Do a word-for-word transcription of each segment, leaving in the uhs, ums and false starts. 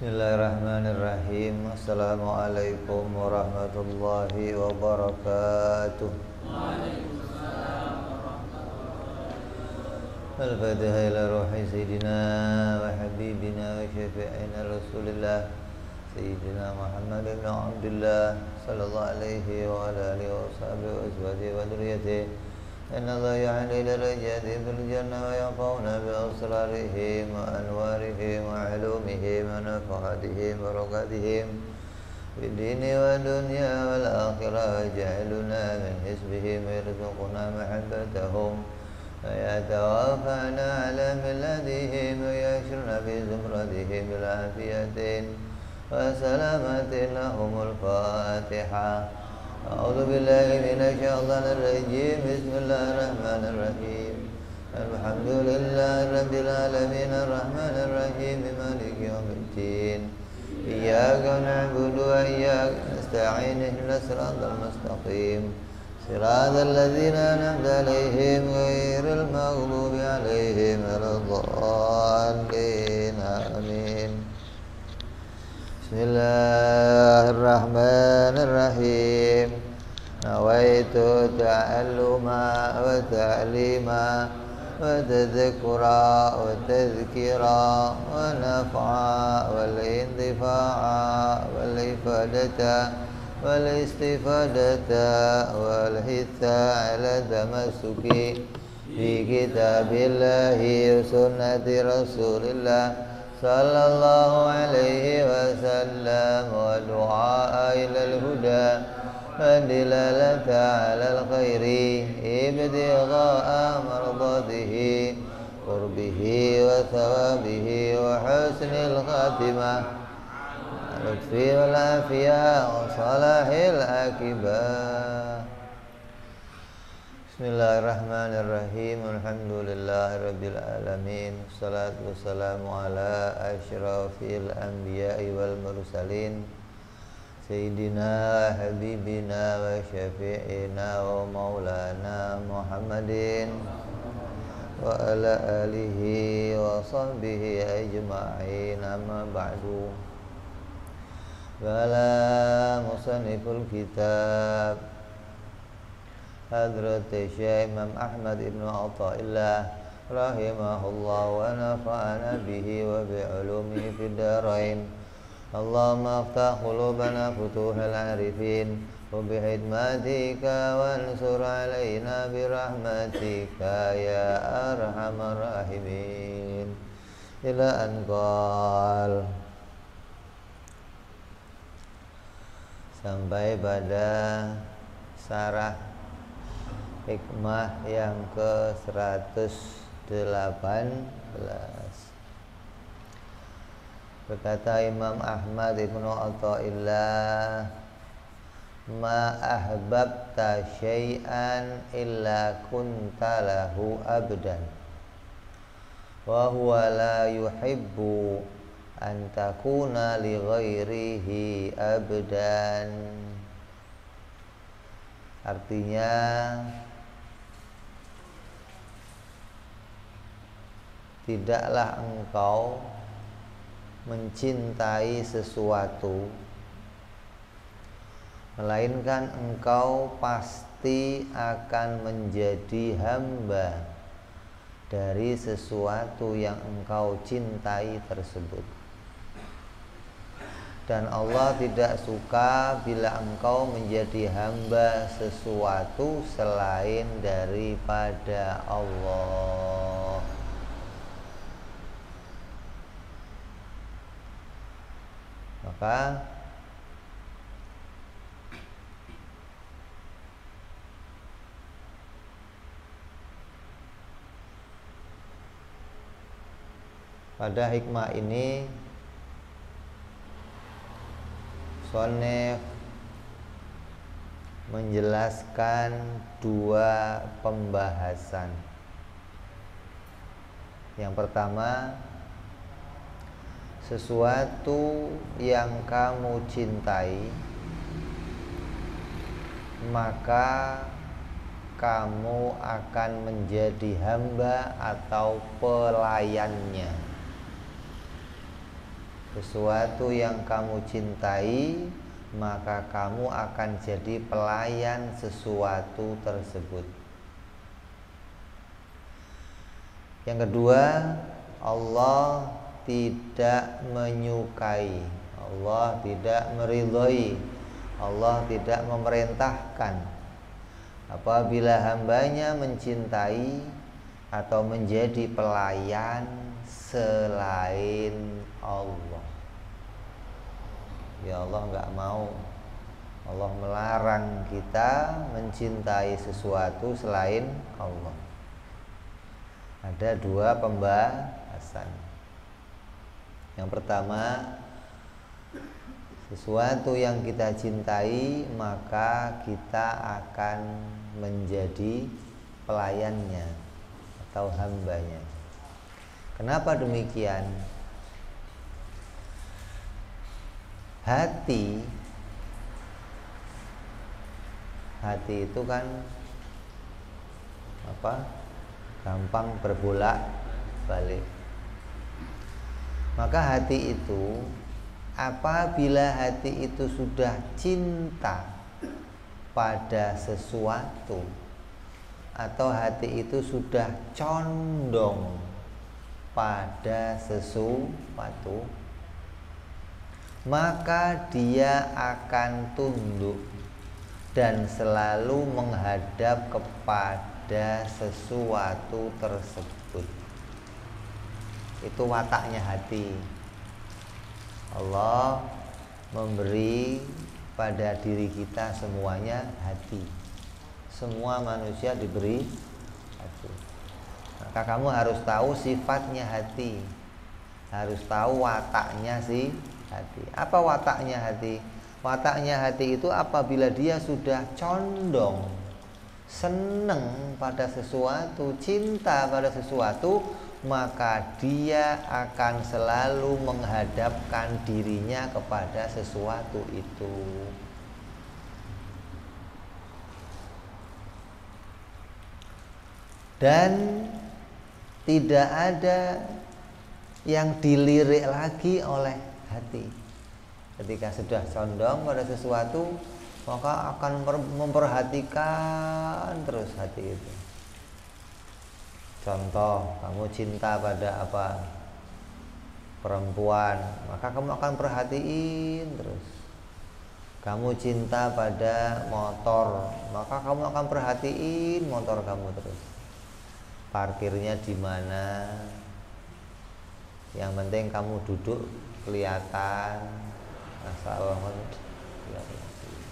Bismillahirrahmanirrahim. Assalamualaikum warahmatullahi wabarakatuh. Waalaikumsalam warahmatullahi Al-Fatiha ila ruhi Sayyidina wa Habibina wa Syafi'ina Rasulillah Sayyidina Muhammad ibn Abdullah sallallahu alaihi wa ala alihi wa sahbihi wa azwajihi wa dhurriyyatihi. Inna Allah ya'ni darajati fil jannah wa yanfa'una bi asrarihim wa anwarihim wa ulumihim wa nafahatihim wa barakatihim fid dini wa dunya wal akhirah. Ja'aluna min hisbihim wa yarzuquna mahabbatahum wa yatawafana ala milladihim wa yashurna fi zumratihim bil afiyatin wa salamatin lahumul Fatiha. A'udzu billahi minasyaitonir rajim. Bismillahirrahmanirrahim. Alhamdulillahi rabbil alamin arrahmanir rahim maliki yaumiddin. Iyyaka na'budu wa iyyaka nasta'in ihdinas siratal mustaqim. Siratal ladzina an'amta 'alaihim ghairil maghdubi 'alaihim waladdallin. Amin. Bismillahirrahmanirrahim. Nawaitu ta'alluma wa ta'lima wa tadhkura wa tadhkira wa naf'a wal intifa'a wal ifadata wal istifadata wal hitha ala tamassuki fi kitabillahi wa sunnati rasulillah sallallahu alaihi wasallam wa du'a ilal huda wa dilalata alal khairi ibtigha'a mardatihi qurbihi wa thawabihi wa husnil khatimah lutfi wal afiyah wa salahil akibah. Bismillahirrahmanirrahim. Alhamdulillahirabbil alamin. Wassalatu wassalamu ala asyrafil anbiya'i wal mursalin Sayyidina habibina wa syafi'ina wa maulana Muhammadin wa ala alihi wa sahbihi ajma'in. Amma ba'du. Qala musanniful kitab Hadrat Syekh Imam Ahmad ibn Athaillah rahimahullah wa nafa'ana bihi wa bi'ulumihi fid darain. Allahumma aftah qulubana futuhal arifin wa bihidmatika wansur alaina birahmatika ya arhamar rahimin. Ila anqal, sampai pada sarah hikmah yang ke seratus delapan belas. Berkata Imam Ahmad ibnu Athaillah, ma ahbabta syai'an illa kunta lahu abdan wa huwa la yuhibbu an takuna li ghairihi abdan. Artinya, tidaklah engkau mencintai sesuatu, melainkan engkau pasti akan menjadi hamba dari sesuatu yang engkau cintai tersebut. Dan Allah tidak suka bila engkau menjadi hamba sesuatu selain daripada Allah. Maka pada hikmah ini Shonef menjelaskan dua pembahasan. Yang pertama, sesuatu yang kamu cintai, maka kamu akan menjadi hamba atau pelayannya. sesuatu yang kamu cintai, maka kamu akan jadi pelayan sesuatu tersebut. Yang kedua, Allah tidak menyukai, Allah tidak meridhoi, Allah tidak memerintahkan apabila hambanya mencintai atau menjadi pelayan selain Allah. Ya Allah nggak mau, Allah melarang kita mencintai sesuatu selain Allah. Ada dua pembahasan. Yang pertama, sesuatu yang kita cintai maka kita akan menjadi pelayannya atau hambanya. Kenapa demikian? Hati Hati itu kan apa? Gampang berbolak balik. Maka hati itu, apabila hati itu sudah cinta pada sesuatu, atau hati itu sudah condong pada sesuatu, maka dia akan tunduk dan selalu menghadap kepada sesuatu tersebut. Itu wataknya hati. Allah memberi pada diri kita semuanya hati. Semua manusia diberi hati. Maka kamu harus tahu sifatnya hati, harus tahu wataknya si hati. Apa wataknya hati? Wataknya hati itu apabila dia sudah condong, seneng pada sesuatu, cinta pada sesuatu, maka dia akan selalu menghadapkan dirinya kepada sesuatu itu. Dan tidak ada yang dilirik lagi oleh hati. Ketika sudah condong pada sesuatu, maka akan memperhatikan terus hati itu. Contoh, kamu cinta pada apa? Perempuan, maka kamu akan perhatiin terus. Kamu cinta pada motor, maka kamu akan perhatiin motor kamu terus. Parkirnya di mana? Yang penting kamu duduk kelihatan, asal kelihatan.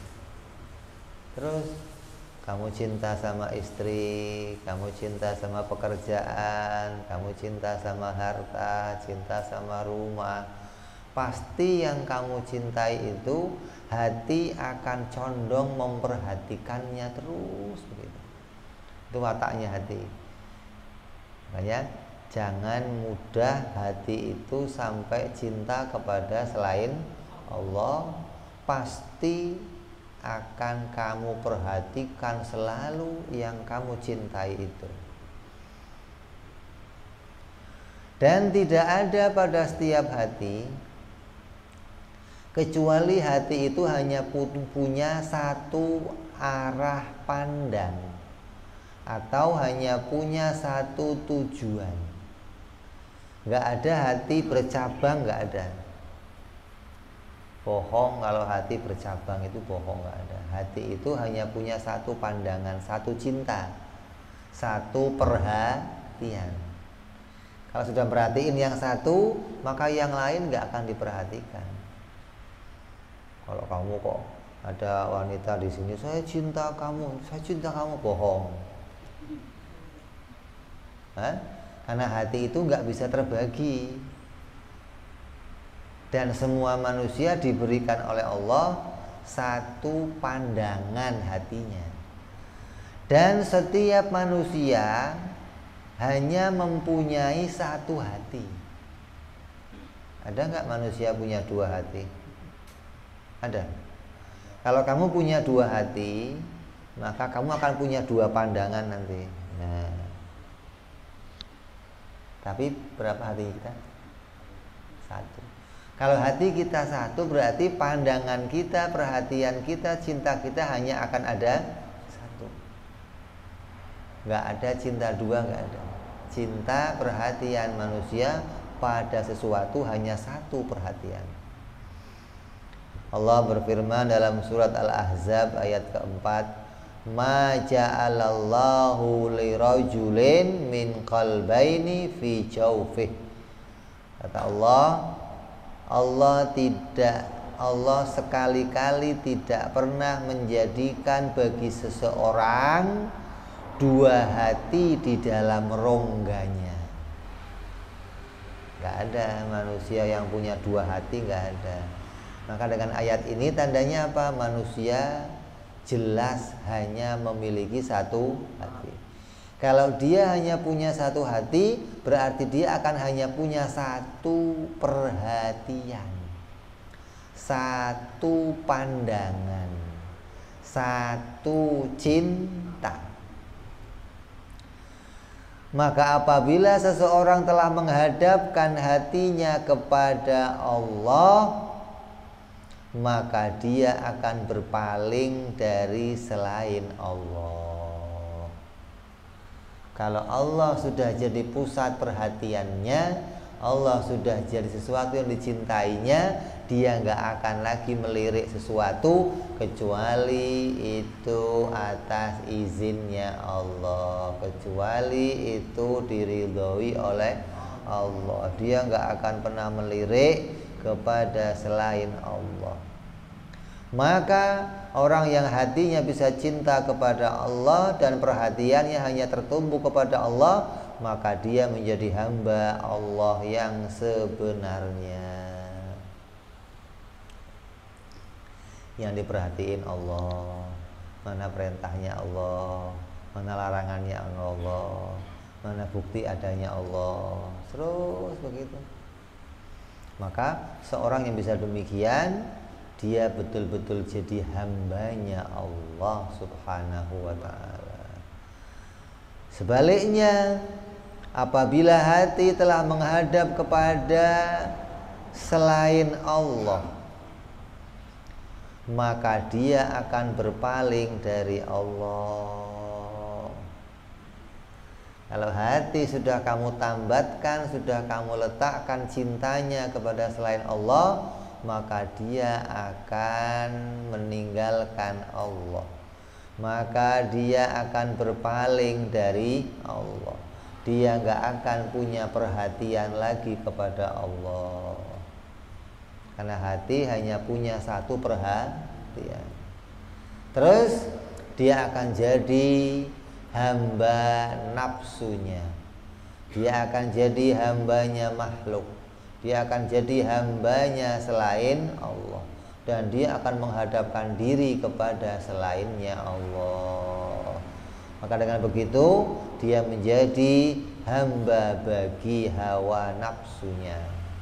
Terus kamu cinta sama istri, kamu cinta sama pekerjaan, kamu cinta sama harta, cinta sama rumah. Pasti yang kamu cintai itu hati akan condong memperhatikannya terus begitu. Itu wataknya hati. Makanya jangan mudah hati itu sampai cinta kepada selain Allah. Pasti akan kamu perhatikan selalu yang kamu cintai itu. Dan tidak ada pada setiap hati kecuali hati itu hanya punya satu arah pandang atau hanya punya satu tujuan. Gak ada hati bercabang, gak ada. Bohong kalau hati bercabang, itu bohong, gak ada. Hati itu hanya punya satu pandangan, satu cinta, satu perhatian. Kalau sudah perhatiin yang satu, maka yang lain gak akan diperhatikan. Kalau kamu kok ada wanita di sini, saya cinta kamu, saya cinta kamu, bohong. Hah? Karena hati itu gak bisa terbagi. Dan semua manusia diberikan oleh Allah satu pandangan hatinya. Dan setiap manusia hanya mempunyai satu hati. Ada nggak manusia punya dua hati? Ada. Kalau kamu punya dua hati, maka kamu akan punya dua pandangan nanti. Nah, tapi berapa hati kita? Satu. Kalau hati kita satu berarti pandangan kita, perhatian kita, cinta kita hanya akan ada satu. Nggak ada cinta dua, nggak ada. Cinta, perhatian manusia pada sesuatu hanya satu perhatian. Allah berfirman dalam surat Al-Ahzab ayat keempat, ma ja'alallahu lirajulin min qalbaini fi jawfih. Kata Allah, Allah tidak, Allah sekali-kali tidak pernah menjadikan bagi seseorang dua hati di dalam rongganya. Gak ada manusia yang punya dua hati, gak ada. Maka dengan ayat ini tandanya apa? Manusia jelas hanya memiliki satu hati. Kalau dia hanya punya satu hati, berarti dia akan hanya punya satu perhatian, satu pandangan, satu cinta. Maka apabila seseorang telah menghadapkan hatinya kepada Allah, maka dia akan berpaling dari selain Allah. Kalau Allah sudah jadi pusat perhatiannya, Allah sudah jadi sesuatu yang dicintainya, dia nggak akan lagi melirik sesuatu kecuali itu atas izinnya Allah, kecuali itu diridhoi oleh Allah. Dia nggak akan pernah melirik kepada selain Allah. Maka orang yang hatinya bisa cinta kepada Allah dan perhatiannya hanya tertumpu kepada Allah, maka dia menjadi hamba Allah yang sebenarnya. Yang diperhatiin Allah, mana perintahnya Allah, mana larangannya Allah, mana bukti adanya Allah, terus begitu. Maka seorang yang bisa demikian, dia betul-betul jadi hambanya Allah subhanahu wa ta'ala. Sebaliknya, apabila hati telah menghadap kepada selain Allah, maka dia akan berpaling dari Allah. Kalau hati sudah kamu tambatkan, sudah kamu letakkan cintanya kepada selain Allah, maka dia akan meninggalkan Allah, maka dia akan berpaling dari Allah. Dia nggak akan punya perhatian lagi kepada Allah, karena hati hanya punya satu perhatian. Terus dia akan jadi hamba nafsunya, dia akan jadi hambanya makhluk, dia akan jadi hambanya selain Allah, dan dia akan menghadapkan diri kepada selainnya Allah. Maka dengan begitu dia menjadi hamba bagi hawa nafsunya.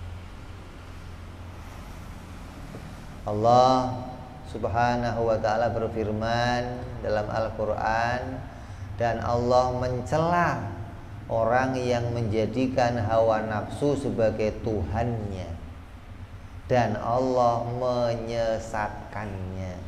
Allah subhanahu wa ta'ala berfirman dalam Al-Quran, dan Allah mencela orang yang menjadikan hawa nafsu sebagai Tuhannya, dan Allah menyesatkannya.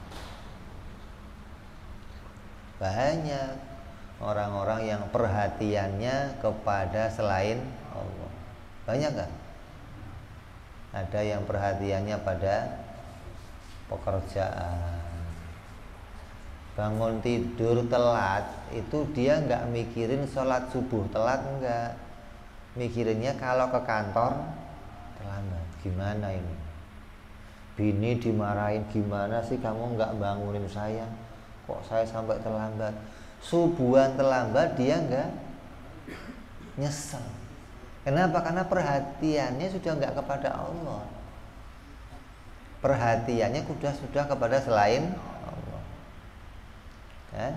Banyak orang-orang yang perhatiannya kepada selain Allah. Banyak kan? Ada yang perhatiannya pada pekerjaan, bangun tidur telat, itu dia nggak mikirin sholat subuh telat, enggak. Mikirinnya kalau ke kantor terlambat, gimana ini? Bini dimarahin, gimana sih kamu nggak bangunin saya? Kok saya sampai terlambat? Subuhan terlambat dia nggak nyesel. Kenapa? Karena perhatiannya sudah nggak kepada Allah, perhatiannya sudah sudah kepada selain Allah. Kan?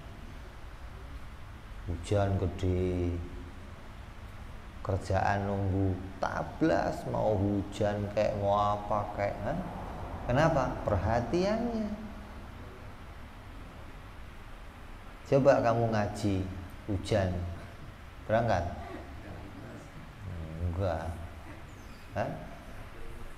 Hujan gede, kerjaan nunggu tablas, mau hujan kayak mau apa kayak, kan? Kenapa? Perhatiannya. Coba kamu ngaji, hujan, berangkat? Enggak. Hah?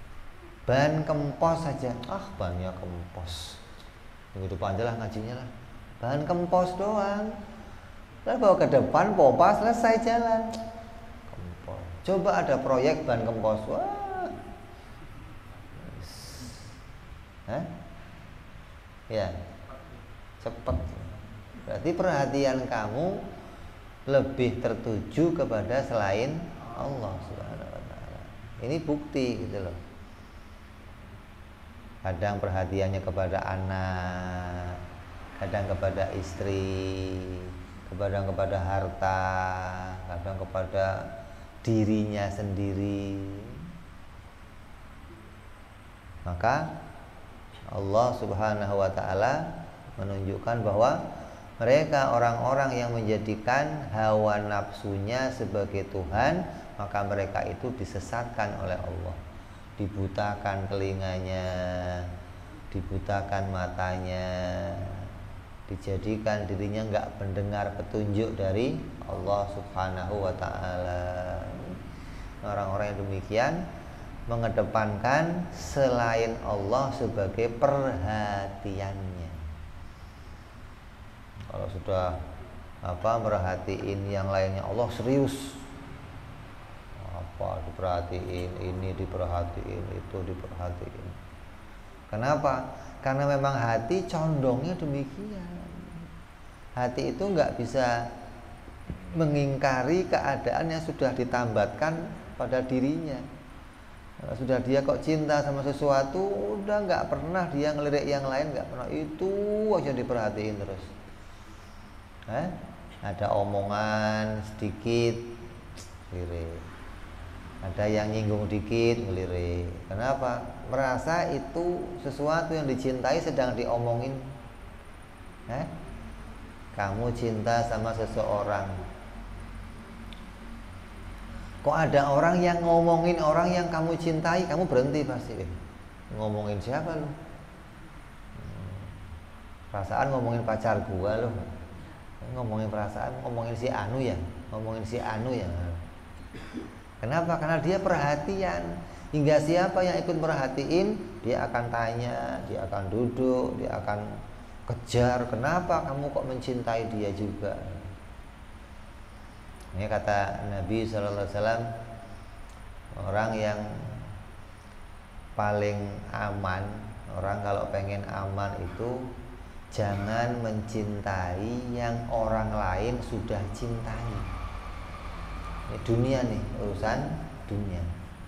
Ban kempos saja, ah bannya kempos. Minggu depan aja lah ngajinya lah. Bahan kempos doang. Lalu bawa ke depan, pompa, selesai jalan. Kempos. Coba ada proyek bahan kempos, wah. Hah? Ya, cepat. Berarti perhatian kamu lebih tertuju kepada selain Allah Subhanahu wa taala. Ini bukti gitu loh. Kadang perhatiannya kepada anak, kadang kepada istri, kadang kepada harta, kadang kepada dirinya sendiri. Maka Allah Subhanahu wa taala menunjukkan bahwa mereka orang-orang yang menjadikan hawa nafsunya sebagai Tuhan, maka mereka itu disesatkan oleh Allah. Dibutakan telinganya, dibutakan matanya, dijadikan dirinya enggak mendengar petunjuk dari Allah Subhanahu wa taala. Orang-orang yang demikian mengedepankan selain Allah sebagai perhatiannya. Kalau sudah apa merhatiin yang lainnya, Allah serius. Apa diperhatiin, ini diperhatiin, itu diperhatiin. Kenapa? Karena memang hati condongnya demikian. Hati itu nggak bisa mengingkari keadaan yang sudah ditambatkan pada dirinya. Kalau sudah dia kok cinta sama sesuatu, udah nggak pernah dia ngelirik yang lain, nggak pernah, itu aja diperhatiin terus. Eh? Ada omongan sedikit, lirik. Ada yang nyinggung dikit, ngelirik. Kenapa? Merasa itu sesuatu yang dicintai sedang diomongin. Eh? Kamu cinta sama seseorang, kok ada orang yang ngomongin orang yang kamu cintai, kamu berhenti pasti. Eh, ngomongin siapa lu? Hmm, perasaan ngomongin pacar gua lu. Ngomongin perasaan, ngomongin si Anu ya, ngomongin si Anu ya. Kenapa? Karena dia perhatian. Hingga siapa yang ikut perhatiin, dia akan tanya, dia akan duduk, dia akan kejar. Kenapa kamu kok mencintai dia juga? Ini kata Nabi shallallahu alaihi wasallam, orang yang paling aman, orang kalau pengen aman itu jangan mencintai yang orang lain sudah cintai. Ini dunia nih, urusan dunia.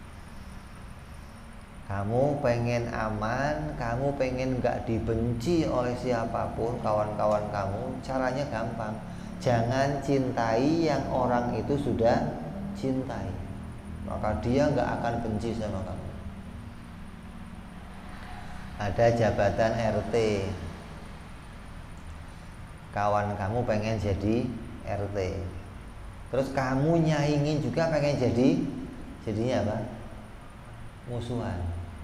Kamu pengen aman, kamu pengen gak dibenci oleh siapapun, kawan-kawan kamu, caranya gampang. Jangan cintai yang orang itu sudah cintai, maka dia gak akan benci sama kamu. Ada jabatan R T, kawan kamu pengen jadi R T, terus kamu nyaingin juga pengen jadi, jadinya apa? Musuhan.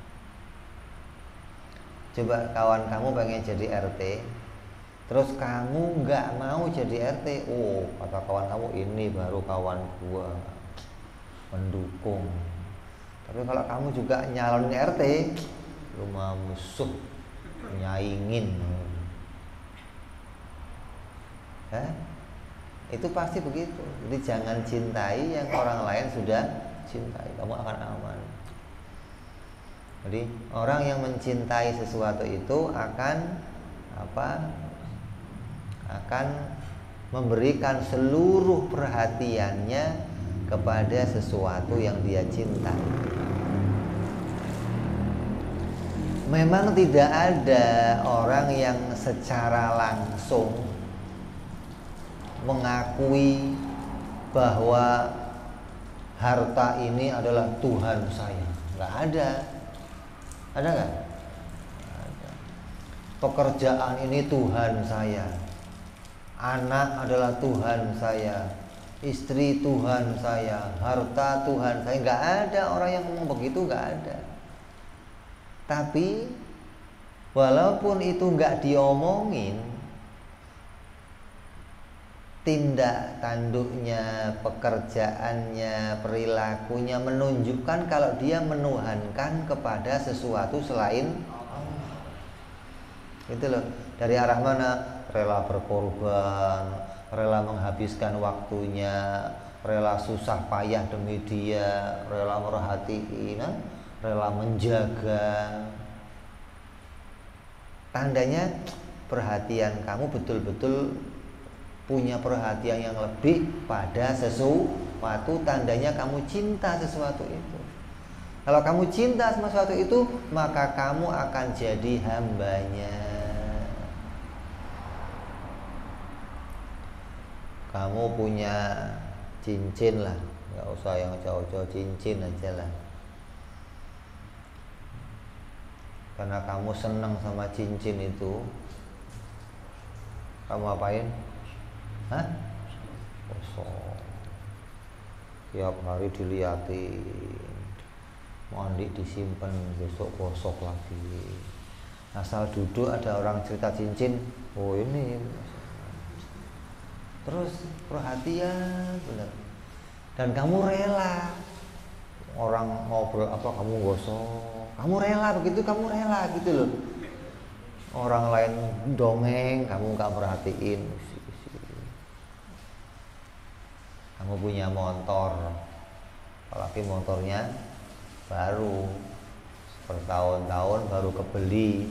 Coba kawan kamu pengen jadi R T, terus kamu nggak mau jadi R T. Oh, kata kawan kamu, ini baru kawan gua, mendukung. Tapi kalau kamu juga nyalonin R T, lu mah musuh, nyaingin. Hah? Itu pasti begitu. Jadi jangan cintai yang orang lain sudah cintai, kamu akan aman. Jadi orang yang mencintai sesuatu itu akan apa? Akan memberikan seluruh perhatiannya kepada sesuatu yang dia cintai. Memang tidak ada orang yang secara langsung mengakui bahwa harta ini adalah Tuhan saya. Nggak ada. Ada nggak? Ada. Pekerjaan ini Tuhan saya. Anak adalah Tuhan saya. Istri Tuhan saya. Harta Tuhan saya. Nggak ada orang yang ngomong begitu, nggak ada. Tapi walaupun itu nggak diomongin, tindak tanduknya, pekerjaannya, perilakunya menunjukkan kalau dia menuhankan kepada sesuatu selain Allah. Itu loh, dari arah mana? Rela berkorban, rela menghabiskan waktunya, rela susah payah demi dia, rela merhatiin, nah, rela menjaga. Tandanya perhatian kamu betul-betul punya perhatian yang lebih pada sesuatu. Tandanya kamu cinta sesuatu itu. Kalau kamu cinta sama sesuatu itu, maka kamu akan jadi hambanya. Kamu punya cincin lah, nggak usah yang jauh-jauh, cincin aja lah. Karena kamu senang sama cincin itu, kamu apain? Hah? Kosong. Tiap hari dilihatin, mandi disimpan, besok gosok lagi. Asal duduk ada orang cerita cincin, oh ini. Terus perhatian benar. Dan kamu rela. Orang ngobrol apa kamu gosok, kamu rela begitu, kamu rela gitu loh. Orang lain dongeng, kamu nggak perhatiin. Kamu punya motor, apalagi motornya baru, bertahun-tahun baru kebeli.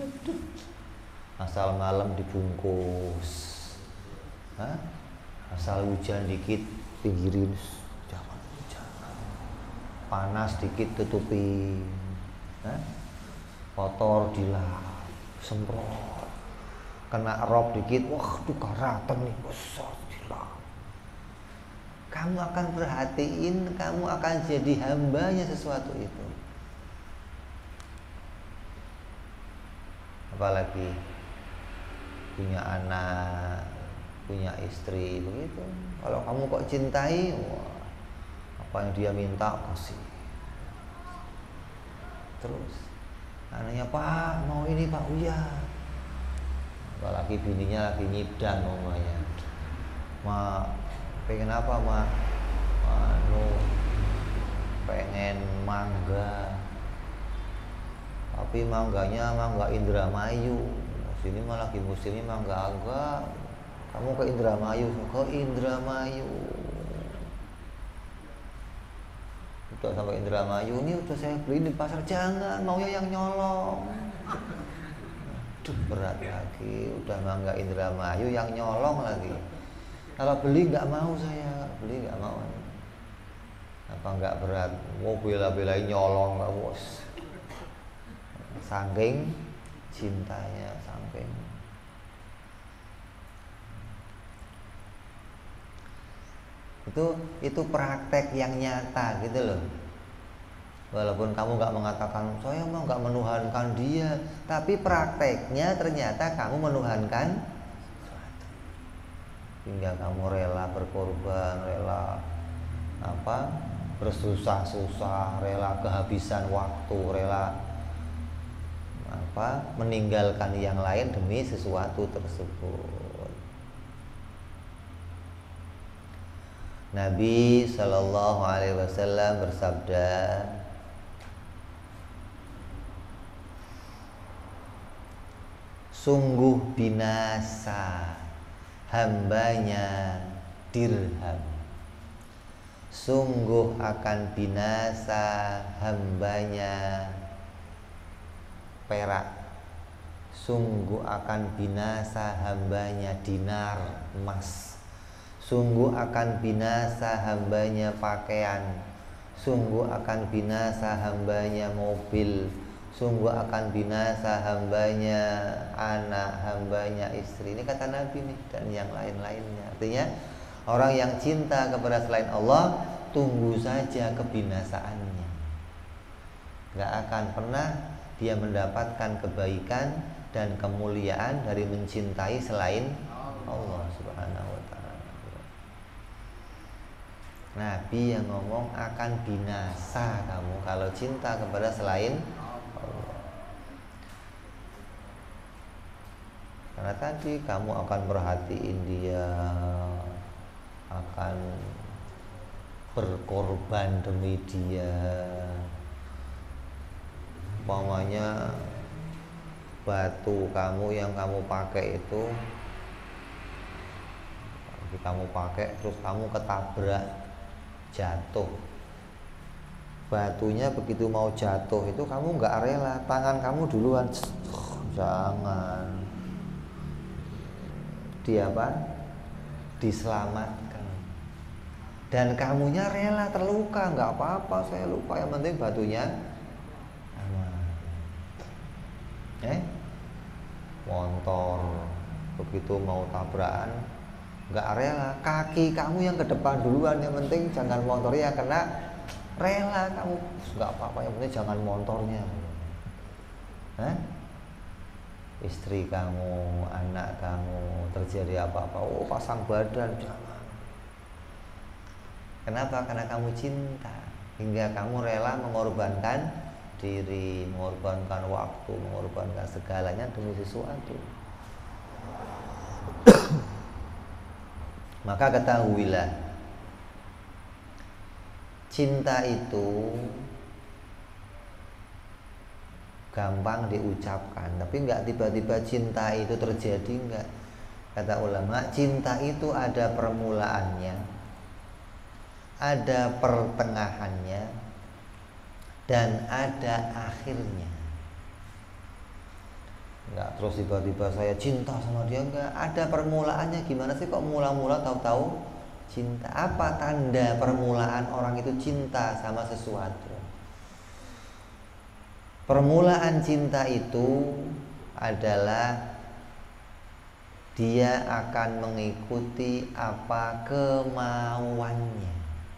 Asal malam dibungkus. Hah? Asal hujan dikit pinggirin, jangan hujan. Panas dikit tutupin. Hah? Kotor dilap, semprot. Kena rob dikit, wah tuh karatan nih, besar dilap. Kamu akan perhatiin, kamu akan jadi hambanya sesuatu itu. Apalagi punya anak, punya istri begitu. Kalau kamu kok cintai, wah, apa yang dia minta kasih. Terus anaknya, Pak mau ini Pak, uya. Apalagi bininya lagi nyidang namanya, Ma pengen apa Ma? Anu pengen mangga, tapi mangganya mangga Indramayu. Sini malah lagi musimnya mangga agak. Kamu ke Indramayu, ke Indramayu. Udah sampai Indramayu, ini udah saya beli di pasar, jangan, maunya yang nyolong. Aduh, berat lagi, udah mangga Indramayu yang nyolong lagi. Kalau beli nggak mau saya, beli nggak mau. Apa nggak berat? Mau bela-belain nyolong nggak bos? Saking cintanya, saking. itu itu praktek yang nyata gitu loh. Walaupun kamu nggak mengatakan saya mau nggak menuhankan dia, tapi prakteknya ternyata kamu menuhankan sesuatu. Hingga kamu rela berkorban, rela apa bersusah-susah, rela kehabisan waktu, rela apa meninggalkan yang lain demi sesuatu tersebut. Nabi Shallallahu Alaihi Wasallam bersabda, sungguh binasa hambanya dirham, sungguh akan binasa hambanya perak, sungguh akan binasa hambanya dinar emas, sungguh akan binasa hambanya pakaian, sungguh akan binasa hambanya mobil, sungguh akan binasa hambanya anak, hambanya istri. Ini kata Nabi nih, dan yang lain-lainnya. Artinya orang yang cinta kepada selain Allah, tunggu saja kebinasaannya. Gak akan pernah dia mendapatkan kebaikan dan kemuliaan dari mencintai selain Allah Subhanahu wa ta'ala. Nabi yang ngomong akan binasa kamu kalau cinta kepada selain Allah. Karena tadi kamu akan perhatiin dia, akan berkorban demi dia. Umpamanya batu kamu yang kamu pakai itu, kamu pakai terus kamu ketabrak, jatuh. Batunya begitu mau jatuh itu kamu nggak rela, tangan kamu duluan. Jangan. Dia apa? Diselamatkan. Dan kamunya rela terluka, nggak apa-apa, saya lupa, yang penting batunya aman. Eh, motor begitu mau tabrakan nggak rela, kaki kamu yang ke depan duluan, yang penting jangan motornya kena, rela kamu, nggak apa-apa, yang penting jangan motornya. Hah? Istri kamu, anak kamu terjadi apa-apa, oh pasang badan, jangan. Kenapa? Karena kamu cinta hingga kamu rela mengorbankan diri, mengorbankan waktu, mengorbankan segalanya demi sesuatu. Maka ketahuilah, cinta itu gampang diucapkan, tapi nggak tiba-tiba cinta itu terjadi, nggak. Kata ulama, cinta itu ada permulaannya, ada pertengahannya, dan ada akhirnya. Nggak terus tiba-tiba saya cinta sama dia, nggak. Ada permulaannya. Gimana sih kok mula-mula tahu-tahu cinta? Apa tanda permulaan orang itu cinta sama sesuatu? Permulaan cinta itu adalah dia akan mengikuti apa kemauannya.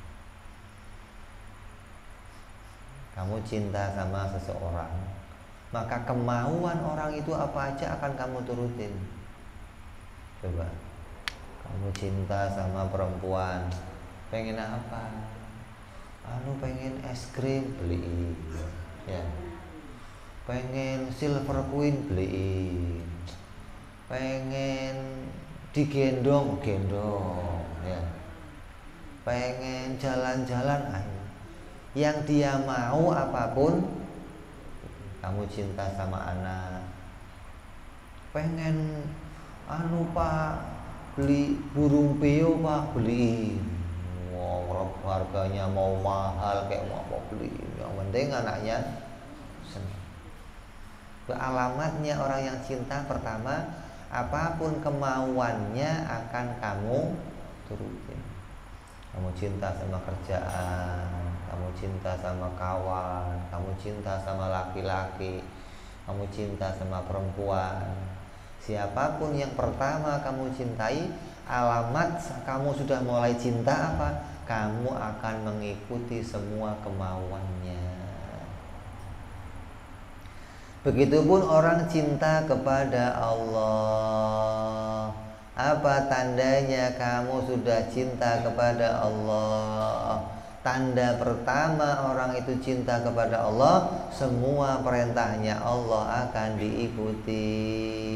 Kamu cinta sama seseorang, maka kemauan orang itu apa aja akan kamu turutin. Coba, kamu cinta sama perempuan, pengen apa? Anu pengen es krim, beliin. Ya. Pengen silver queen, beliin. Pengen digendong, gendong. Ya. Pengen jalan-jalan, ayo. Yang dia mau apapun. Kamu cinta sama anak, pengen anu pak, beli burung peo pak, beliin. Wow, harganya mau mahal kayak mau apa, beliin. Yang penting anaknya senang. Alamatnya orang yang cinta, pertama, apapun kemauannya akan kamu turutin. Kamu cinta sama kerjaan, kamu cinta sama kawan, kamu cinta sama laki-laki, kamu cinta sama perempuan. Siapapun yang pertama kamu cintai, alamat kamu sudah mulai cinta apa? Kamu akan mengikuti semua kemauannya. Begitupun orang cinta kepada Allah. Apa tandanya kamu sudah cinta kepada Allah? Tanda pertama orang itu cinta kepada Allah, semua perintahnya Allah akan diikuti.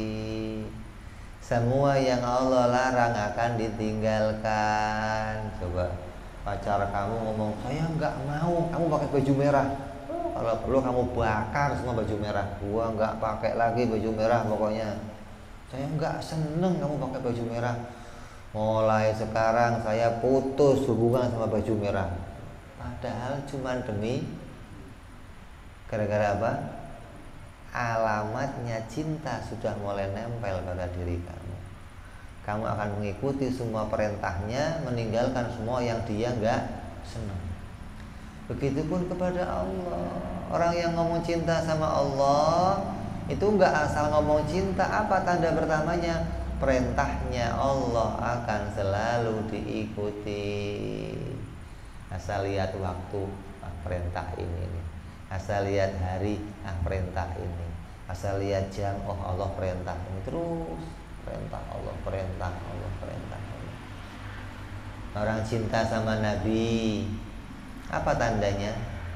Semua yang Allah larang akan ditinggalkan. Coba pacar kamu ngomong, saya nggak mau kamu pakai baju merah. Kalau perlu kamu bakar semua baju merah. Gua nggak pakai lagi baju merah pokoknya. Saya nggak seneng kamu pakai baju merah. Mulai sekarang saya putus hubungan sama baju merah. Padahal cuma demi gara-gara apa? Alamatnya cinta sudah mulai nempel pada diri kamu. Kamu akan mengikuti semua perintahnya, meninggalkan semua yang dia nggak senang. Begitupun kepada Allah. Orang yang ngomong cinta sama Allah itu nggak asal ngomong cinta. Apa tanda pertamanya? Perintahnya Allah akan selalu diikuti. Asal lihat waktu, ah, perintah ini nih. Asal lihat hari, ah, perintah ini. Asal lihat jam, oh Allah perintah ini. Terus perintah Allah, perintah Allah, perintah Allah. Orang cinta sama Nabi, apa tandanya?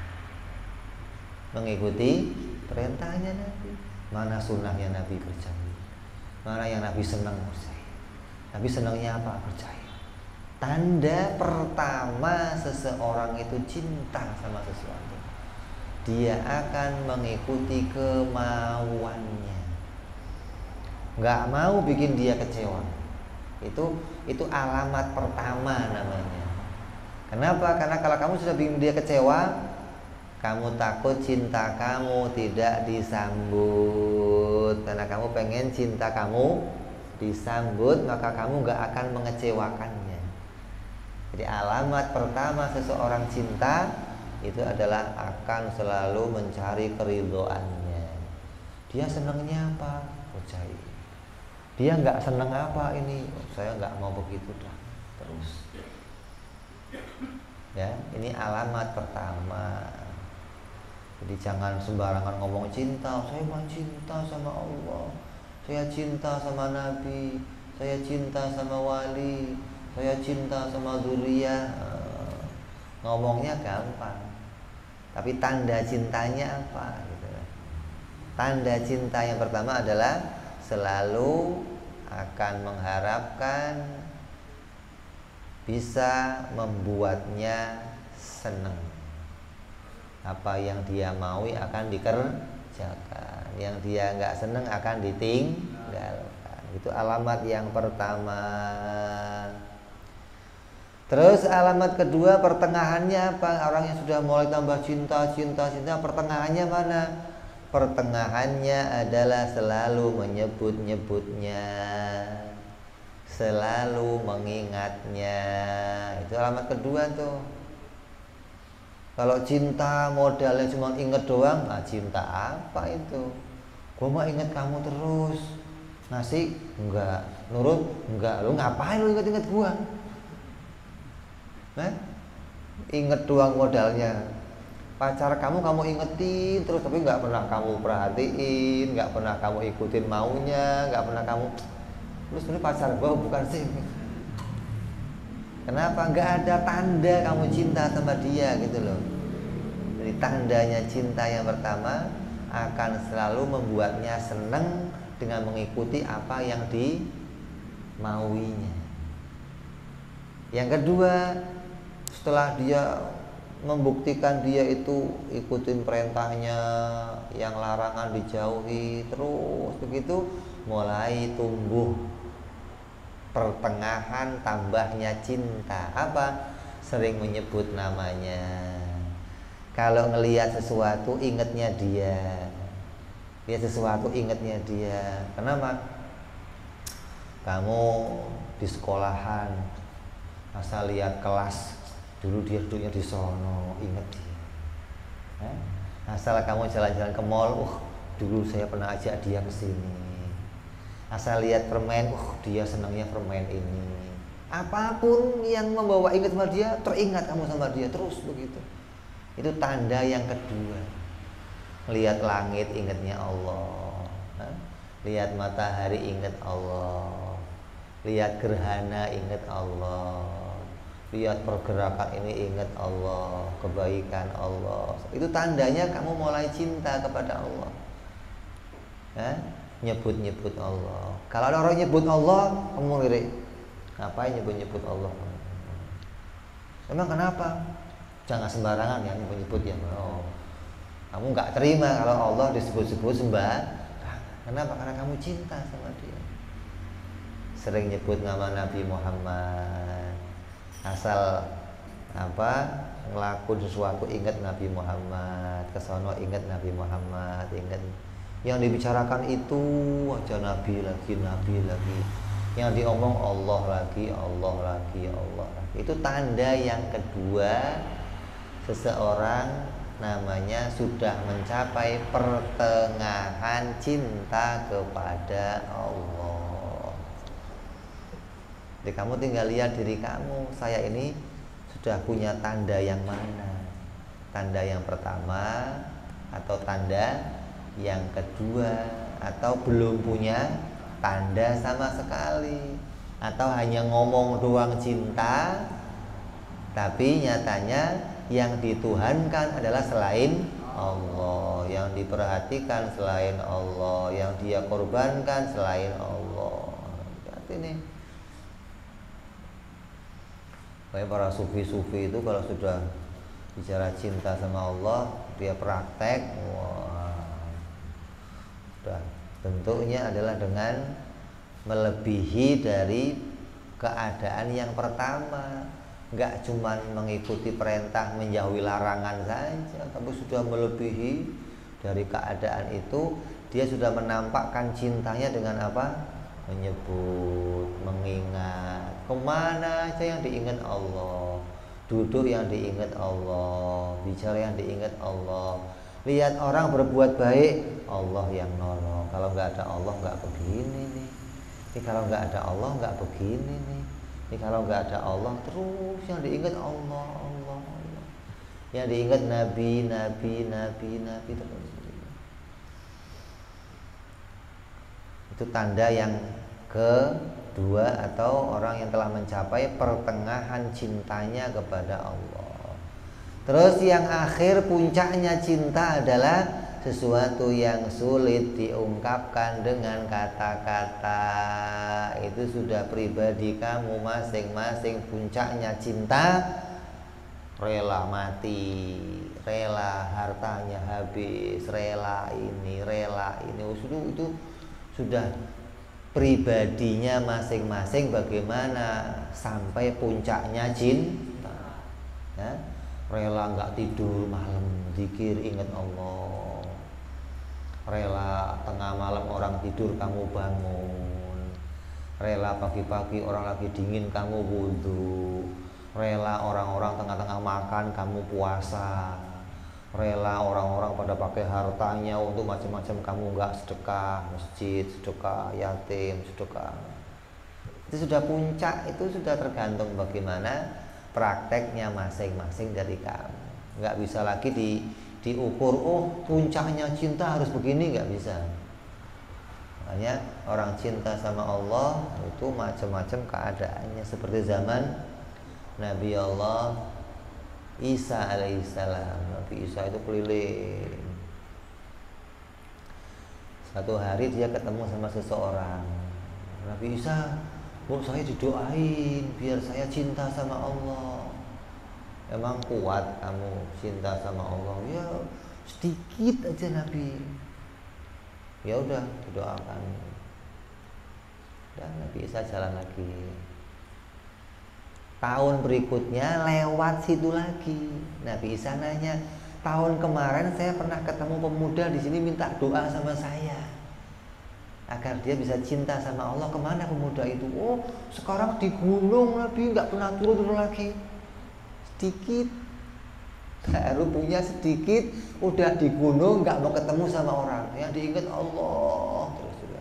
Mengikuti perintahnya Nabi. Mana sunnahnya Nabi, percaya. Mana yang Nabi senang, percaya. Nabi senangnya apa, percaya. Tanda pertama seseorang itu cinta sama sesuatu, dia akan mengikuti kemauannya, nggak mau bikin dia kecewa. Itu itu alamat pertama namanya. Kenapa? Karena kalau kamu sudah bikin dia kecewa, kamu takut cinta kamu tidak disambut. Karena kamu pengen cinta kamu disambut, maka kamu nggak akan mengecewakannya. Jadi alamat pertama seseorang cinta itu adalah akan selalu mencari keridhoannya. Dia senangnya apa? Oh, cari. Dia nggak senang apa ini? Oh, saya nggak mau begitu dah. Terus. Ya, ini alamat pertama. Jadi jangan sembarangan ngomong cinta. Saya mau cinta sama Allah, saya cinta sama Nabi, saya cinta sama wali, saya cinta sama zuriyah. Ngomongnya gampang, tapi tanda cintanya apa? Gitu. Tanda cinta yang pertama adalah selalu akan mengharapkan bisa membuatnya senang. Apa yang dia maui akan dikerjakan, yang dia nggak senang akan ditinggalkan. Itu alamat yang pertama. Terus alamat kedua, pertengahannya apa? Orang yang sudah mulai tambah cinta, cinta, cinta, pertengahannya mana? Pertengahannya adalah selalu menyebut-nyebutnya, selalu mengingatnya. Itu alamat kedua tuh. Kalau cinta modalnya cuma inget doang, nah cinta apa itu? Gua mau inget kamu terus. Ngasih? Enggak. Nurut? Enggak. Lu ngapain lu inget-inget gua? Nah, inget doang modalnya. Pacar kamu kamu ingetin terus, tapi nggak pernah kamu perhatiin, nggak pernah kamu ikutin maunya, nggak pernah kamu. Terus ini pacar gua bukan sih? Kenapa? Nggak ada tanda kamu cinta sama dia gitu loh. Jadi tandanya cinta yang pertama akan selalu membuatnya senang dengan mengikuti apa yang dimauinya. Yang kedua, setelah dia membuktikan dia itu ikutin perintahnya, yang larangan dijauhi, terus begitu mulai tumbuh pertengahan tambahnya cinta. Apa? Sering menyebut namanya. Kalau ngelihat sesuatu ingetnya dia, lihat sesuatu ingetnya dia. Kenapa? Kamu di sekolahan asal lihat kelas, dulu dia duduknya di sono, inget dia. Eh? Asal kamu jalan-jalan ke mall, uh, dulu saya pernah ajak dia ke sini. Asal lihat permen, uh, dia senangnya permen ini. Apapun yang membawa ingat sama dia, teringat kamu sama dia terus begitu. Itu tanda yang kedua. Lihat langit ingatnya Allah. Eh? Lihat matahari ingat Allah. Lihat gerhana ingat Allah. Lihat pergerakan ini ingat Allah, kebaikan Allah. Itu tandanya kamu mulai cinta kepada Allah. Eh? Nyebut-nyebut Allah. Kalau ada orang nyebut Allah, kamu lirik. Ngapain nyebut-nyebut Allah? Emang kenapa? Jangan sembarangan ya nyebut-nyebut ya. Oh. Kamu nggak terima kalau Allah disebut-sebut sembarangan. Kenapa? Karena kamu cinta sama dia. Sering nyebut nama Nabi Muhammad. Asal apa? Ngelakuin sesuatu ingat Nabi Muhammad. Kesono ingat Nabi Muhammad, ingat. Yang dibicarakan itu aja Nabi lagi, Nabi lagi. Yang diomong Allah lagi, Allah lagi, Allah lagi. Itu tanda yang kedua seseorang namanya sudah mencapai pertengahan cinta kepada Allah. Jadi kamu tinggal lihat diri kamu, saya ini sudah punya tanda yang mana? Tanda yang pertama atau tanda yang kedua, atau belum punya tanda sama sekali, atau hanya ngomong doang cinta tapi nyatanya yang dituhankan adalah selain Allah, yang diperhatikan selain Allah, yang dia korbankan selain Allah. Berarti nih Kayak para sufi-sufi itu kalau sudah bicara cinta sama Allah, dia praktek, wah, udah bentuknya adalah dengan melebihi dari keadaan yang pertama. Nggak cuma mengikuti perintah menjauhi larangan saja, tapi sudah melebihi dari keadaan itu. Dia sudah menampakkan cintanya dengan apa? Menyebut, mengingat, kemana aja yang diingat Allah, duduk yang diingat Allah, bicara yang diingat Allah, lihat orang berbuat baik, Allah yang nolong. Kalau nggak ada Allah nggak begini nih. Ini kalau nggak ada Allah nggak begini nih. Ini kalau nggak ada Allah terus yang diingat Allah, Allah, Allah. Yang diingat Nabi, Nabi, Nabi, Nabi terus. Itu tanda yang kedua atau orang yang telah mencapai pertengahan cintanya kepada Allah. Terus yang akhir puncaknya cinta adalah sesuatu yang sulit diungkapkan dengan kata-kata. Itu sudah pribadi kamu masing-masing. Puncaknya cinta rela mati, rela hartanya habis, rela ini, rela ini. Itu, itu sudah pribadinya masing-masing bagaimana sampai puncaknya cinta, ya? Rela nggak tidur malam zikir ingat Allah, rela tengah malam orang tidur kamu bangun, rela pagi-pagi orang lagi dingin kamu wudhu, rela orang-orang tengah-tengah makan kamu puasa, rela orang-orang pada pakai hartanya untuk macam-macam kamu nggak sedekah masjid, sedekah yatim, sedekah. Itu sudah puncak, itu sudah tergantung bagaimana prakteknya masing-masing dari kamu. Nggak bisa lagi di, diukur, oh puncaknya cinta harus begini, nggak bisa. Makanya orang cinta sama Allah itu macam-macam keadaannya. Seperti zaman Nabi Allah Isa alaihissalam. Nabi Isa itu keliling. Satu hari dia ketemu sama seseorang. Nabi Isa, bu saya didoain biar saya cinta sama Allah. Emang kuat kamu cinta sama Allah? Ya sedikit aja Nabi. Ya udah didoakan. Dan Nabi Isa jalan lagi. Tahun berikutnya lewat situ lagi. Nabi Isa nanya, tahun kemarin saya pernah ketemu pemuda di sini minta doa sama saya agar dia bisa cinta sama Allah. Kemana pemuda itu? Oh, sekarang di gunung Nabi, nggak pernah turun-turun lagi. Sedikit, baru punya sedikit, udah di gunung nggak mau ketemu sama orang. Yang diingat Allah terus juga.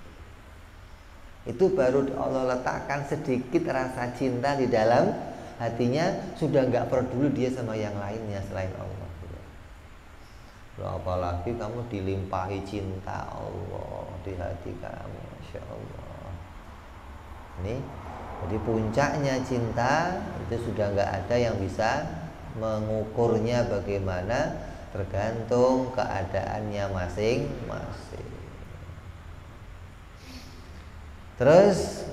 Itu baru Allah letakkan sedikit rasa cinta di dalam hatinya, sudah nggak peduli dia sama yang lainnya selain Allah. Loh, apalagi kamu dilimpahi cinta Allah di hati kamu, Masya Allah. Ini jadi puncaknya cinta itu sudah nggak ada yang bisa mengukurnya bagaimana, tergantung keadaannya masing-masing. Terus,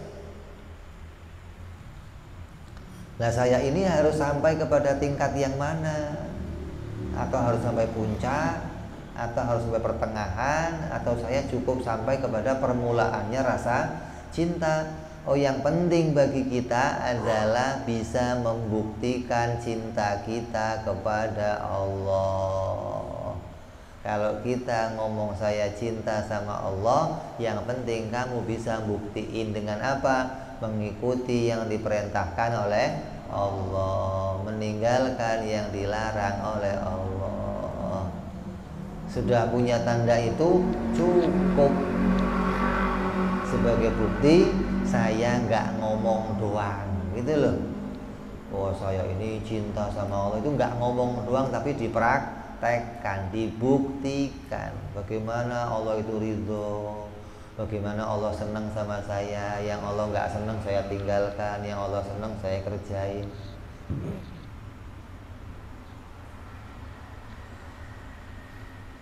nah saya ini harus sampai kepada tingkat yang mana? Atau harus sampai puncak? Atau harus sampai pertengahan? Atau saya cukup sampai kepada permulaannya rasa cinta? Oh, yang penting bagi kita adalah bisa membuktikan cinta kita kepada Allah. Kalau kita ngomong saya cinta sama Allah, yang penting kamu bisa buktiin dengan apa? Mengikuti yang diperintahkan oleh Allah, meninggalkan yang dilarang oleh Allah. Sudah punya tanda itu cukup sebagai bukti saya nggak ngomong doang, gitu loh. Oh saya ini cinta sama Allah, itu nggak ngomong doang tapi dipraktekkan, dibuktikan bagaimana Allah itu ridho, bagaimana Allah senang sama saya, yang Allah nggak senang saya tinggalkan, yang Allah senang saya kerjain.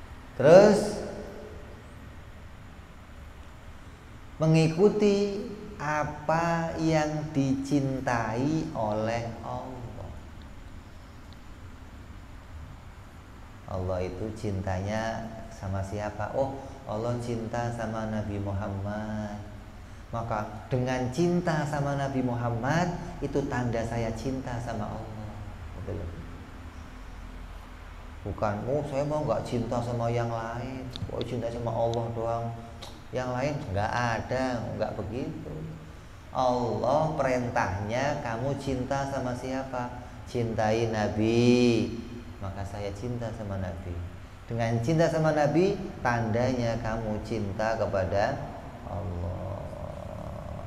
Terus mengikuti apa yang dicintai oleh Allah. Allah itu cintanya sama siapa? Oh, Allah cinta sama Nabi Muhammad. Maka dengan cinta sama Nabi Muhammad itu tanda saya cinta sama Allah. Betul. Bukan, oh saya mau nggak cinta sama yang lain, oh cinta sama Allah doang, yang lain nggak ada, nggak begitu. Allah perintahnya kamu cinta sama siapa? Cintai Nabi, maka saya cinta sama Nabi. Dengan cinta sama Nabi, tandanya kamu cinta kepada Allah.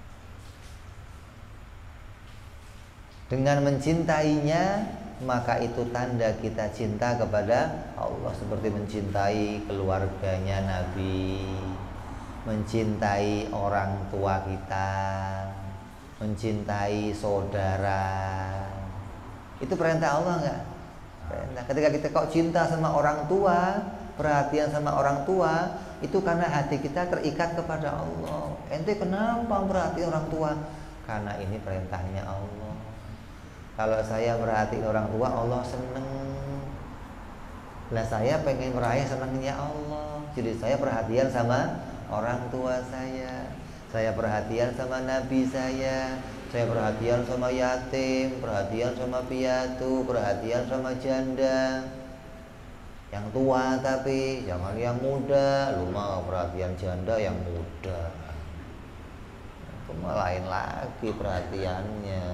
Dengan mencintainya, maka itu tanda kita cinta kepada Allah, seperti mencintai keluarganya Nabi, mencintai orang tua kita, mencintai saudara. Itu perintah Allah enggak? Perintah. Ketika kita kok cinta sama orang tua, perhatian sama orang tua, itu karena hati kita terikat kepada Allah. Ente kenapa perhatian orang tua? Karena ini perintahnya Allah. Kalau saya merhatiin orang tua, Allah seneng. Nah saya pengen meraih senengnya Allah. Jadi saya perhatian sama orang tua saya, saya perhatian sama Nabi saya, saya perhatian sama yatim, perhatian sama piatu, perhatian sama janda. Yang tua tapi jangan yang muda. Lu mau perhatian janda yang muda, itu malah lain lagi perhatiannya.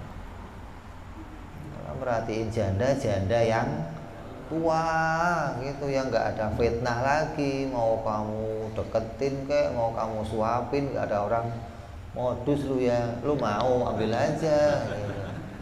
Merhatiin janda-janda yang tua gitu, yang nggak ada fitnah lagi, mau kamu deketin kayak mau kamu suapin, nggak ada orang modus lu ya, lu mau ambil aja gitu.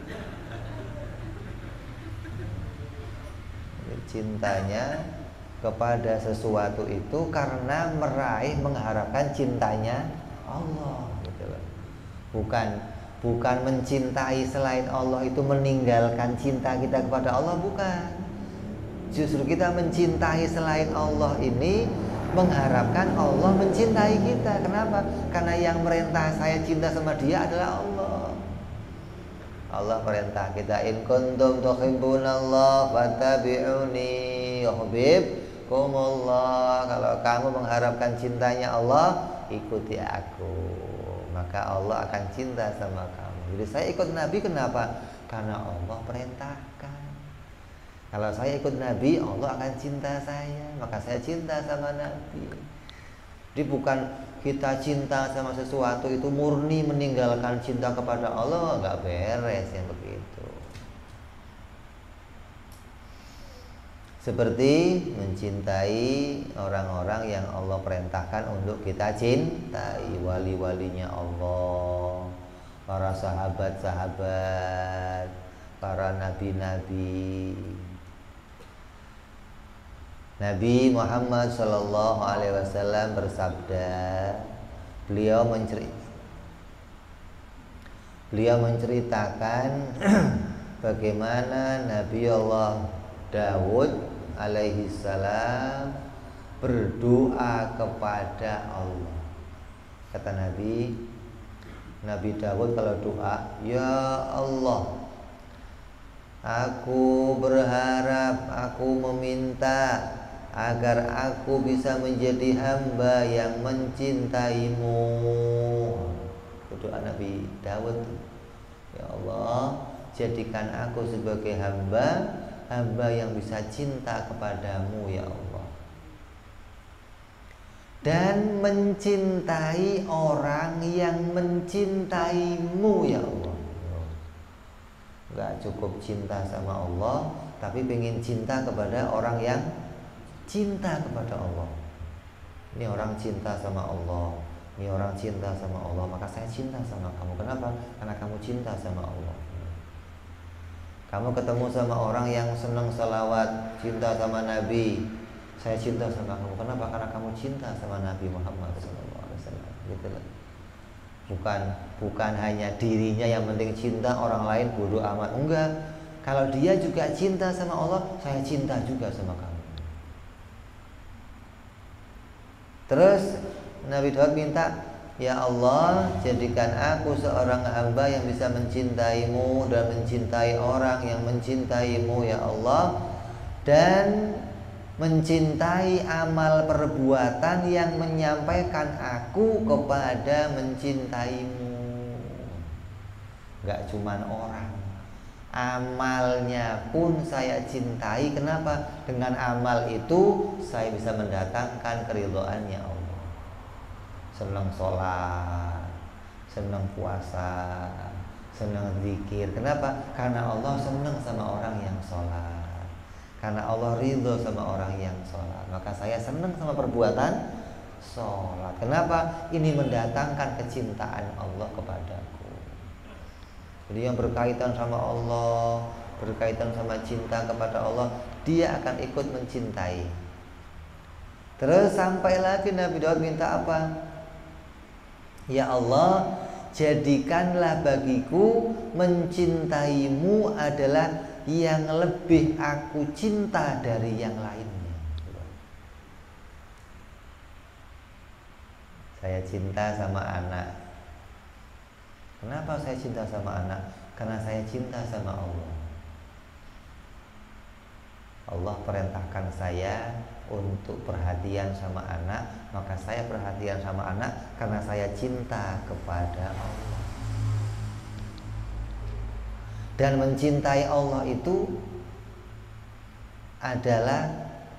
Cintanya kepada sesuatu itu karena meraih, mengharapkan cintanya Allah gitu loh. Bukan Bukan mencintai selain Allah itu meninggalkan cinta kita kepada Allah, bukan. Justru kita mencintai selain Allah ini mengharapkan Allah mencintai kita. Kenapa? Karena yang merintah saya cinta sama dia adalah Allah. Allah perintah kita, in kuntum tuhibbunallah fattabi'uni yuhibbukumullah. Kalau kamu mengharapkan cintanya Allah, ikuti aku, maka Allah akan cinta sama kamu. Jadi saya ikut Nabi kenapa? Karena Allah perintahkan. Kalau saya ikut Nabi, Allah akan cinta saya, maka saya cinta sama Nabi. Jadi bukan kita cinta sama sesuatu itu murni meninggalkan cinta kepada Allah, nggak beres yang begitu. Seperti mencintai orang-orang yang Allah perintahkan untuk kita cintai, wali-walinya Allah, para sahabat-sahabat, para nabi-nabi. Nabi Muhammad Shallallahu Alaihi Wasallam bersabda, beliau menceritakan, beliau menceritakan bagaimana Nabi Allah Daud alaihi salam berdoa kepada Allah. Kata Nabi, Nabi Daud kalau doa, ya Allah, aku berharap, aku meminta agar aku bisa menjadi hamba yang mencintaimu. Itu doa Nabi Daud. Ya Allah, jadikan aku sebagai hamba, hamba yang bisa cinta kepadamu ya Allah, dan mencintai orang yang mencintaimu ya Allah. Gak cukup cinta sama Allah, tapi pengen cinta kepada orang yang cinta kepada Allah. Ini orang cinta sama Allah, ini orang cinta sama Allah, maka saya cinta sama kamu. Kenapa? Karena kamu cinta sama Allah. Kamu ketemu sama orang yang senang salawat, cinta sama Nabi, saya cinta sama kamu. Kenapa? Karena kamu cinta sama Nabi Muhammad shallallahu alaihi wasallam. Gitu loh. Bukan bukan hanya dirinya yang penting cinta, orang lain bodoh amat. Enggak. Kalau dia juga cinta sama Allah, saya cinta juga sama kamu. Terus Nabi Daud minta, Ya Allah, jadikan aku seorang hamba yang bisa mencintaimu dan mencintai orang yang mencintaimu ya Allah, dan mencintai amal perbuatan yang menyampaikan aku kepada mencintaimu. Gak cuman orang, amalnya pun saya cintai. Kenapa? Dengan amal itu saya bisa mendatangkan keridhaannya Allah. Senang sholat, senang puasa, senang zikir. Kenapa? Karena Allah senang sama orang yang sholat, karena Allah ridho sama orang yang sholat. Maka saya senang sama perbuatan sholat. Kenapa? Ini mendatangkan kecintaan Allah kepadaku. Jadi yang berkaitan sama Allah, berkaitan sama cinta kepada Allah, dia akan ikut mencintai. Terus sampai lagi Nabi Daud minta apa? Ya Allah, jadikanlah bagiku mencintaimu adalah yang lebih aku cinta dari yang lainnya. Saya cinta sama anak. Kenapa saya cinta sama anak? Karena saya cinta sama Allah. Allah perintahkan saya untuk perhatian sama anak, maka saya perhatian sama anak karena saya cinta kepada Allah. Dan mencintai Allah itu adalah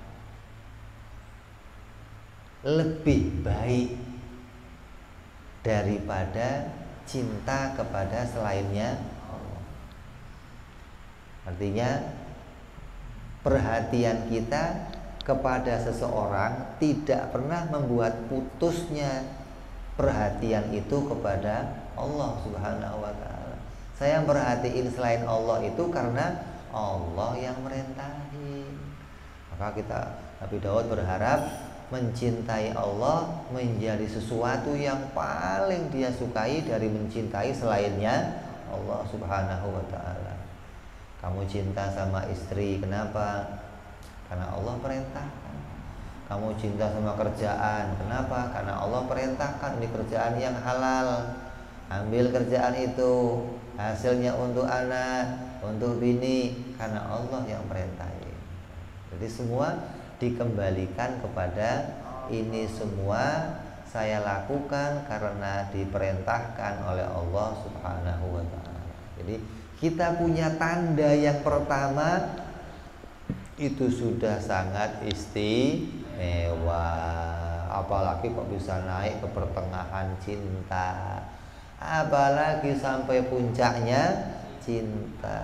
lebih baik daripada cinta kepada selainnya Allah. Artinya perhatian kita kepada seseorang tidak pernah membuat putusnya perhatian itu kepada Allah Subhanahu wa ta'ala. Saya merhatiin selain Allah itu karena Allah yang merintahin. Maka kita, Nabi Daud berharap mencintai Allah menjadi sesuatu yang paling dia sukai dari mencintai selainnya Allah Subhanahu wa ta'ala. Kamu cinta sama istri, kenapa? Karena Allah perintahkan. Kamu cinta sama kerjaan, kenapa? Karena Allah perintahkan di kerjaan yang halal. Ambil kerjaan itu, hasilnya untuk anak, untuk bini, karena Allah yang perintahin. Jadi semua dikembalikan kepada ini semua saya lakukan karena diperintahkan oleh Allah Subhanahu wa ta'ala. Jadi kita punya tanda yang pertama itu sudah sangat istimewa. Apalagi kok bisa naik ke pertengahan cinta, apalagi sampai puncaknya cinta.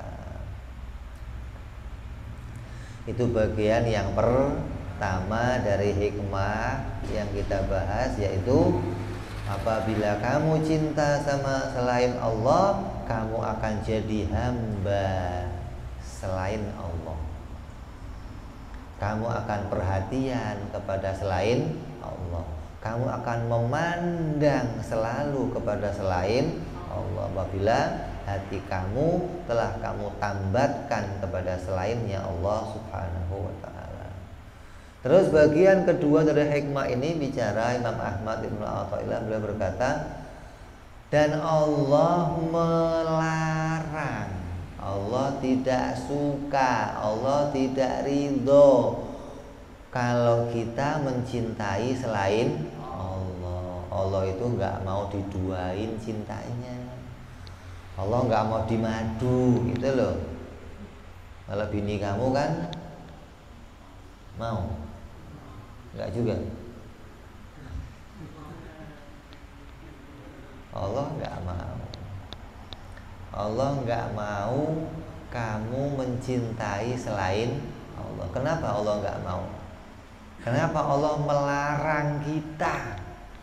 Itu bagian yang pertama dari hikmah yang kita bahas, yaitu apabila kamu cinta sama selain Allah, kamu akan jadi hamba selain Allah. Kamu akan perhatian kepada selain Allah. Kamu akan memandang selalu kepada selain Allah. Apabila hati kamu telah kamu tambatkan kepada selainnya Allah Subhanahu wa ta'ala. Terus bagian kedua dari hikmah ini bicara Imam Ahmad Ibnu Athaillah, beliau berkata, dan Allah melarang, Allah tidak suka, Allah tidak ridho kalau kita mencintai selain Allah. Allah itu nggak mau diduain cintanya. Allah nggak mau dimadu, gitu loh. Kalau bini kamu kan mau, nggak juga. Allah nggak mau. Allah nggak mau kamu mencintai selain Allah. Kenapa Allah nggak mau? Kenapa Allah melarang kita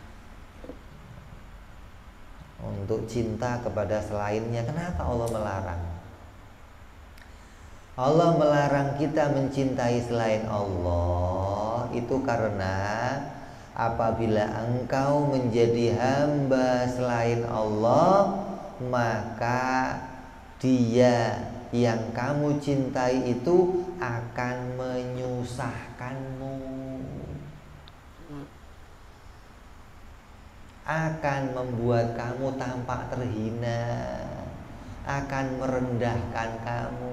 untuk cinta kepada selainnya? Kenapa Allah melarang? Allah melarang kita mencintai selain Allah itu karena apabila engkau menjadi hamba selain Allah, maka dia yang kamu cintai itu akan menyusahkanmu, akan membuat kamu tampak terhina, akan merendahkan kamu.